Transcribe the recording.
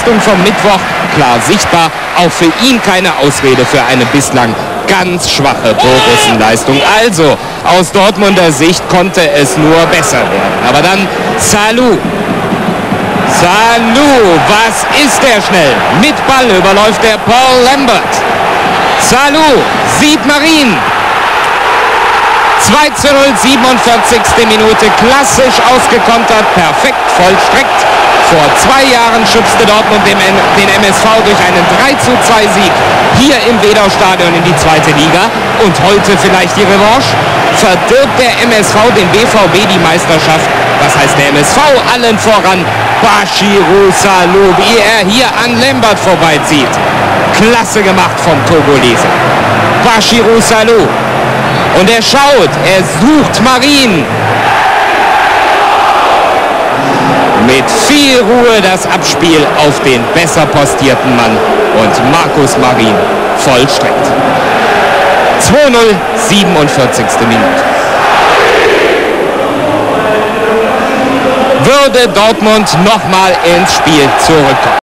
Leistung vom Mittwoch klar sichtbar. Auch für ihn keine Ausrede für eine bislang ganz schwache Borussenleistung. Also, aus Dortmunder Sicht konnte es nur besser werden. Aber dann Salou. Salou, was ist der schnell? Mit Ball überläuft der Paul Lambert. Salou sieht Marin. 2:0, 47. Minute, klassisch ausgekontert, perfekt vollstreckt. Vor 2 Jahren schubste Dortmund den MSV durch einen 3:2-Sieg hier im Wedau-Stadion in die 2. Liga. Und heute vielleicht die Revanche? Verdirbt der MSV dem BVB die Meisterschaft? Was heißt der MSV? Allen voran Bachirou Salou, wie er hier an Lambert vorbeizieht. Klasse gemacht vom Togolese. Bachirou Salou. Und er schaut, er sucht Marin. Mit viel Ruhe das Abspiel auf den besser postierten Mann. Und Markus Marin vollstreckt. 2:0, 47. Minute. Würde Dortmund nochmal ins Spiel zurückkommen.